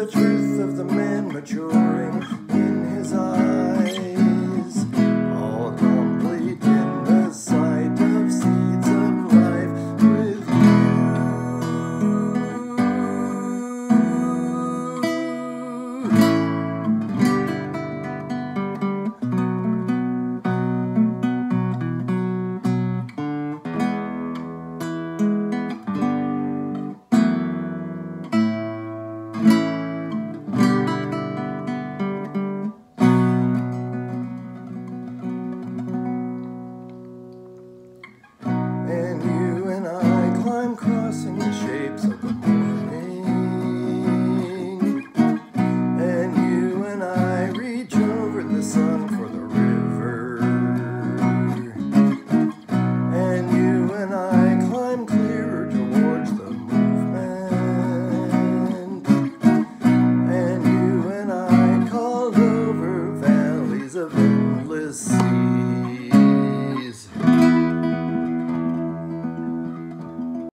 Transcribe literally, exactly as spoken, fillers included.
the truth of the man maturing in his eyes, all complete in the sight of seeds of life with crossing the shapes of the morning, and you and I reach over the sun for the river, and you and I climb clearer towards the movement, and you and I called over valleys of endless sea.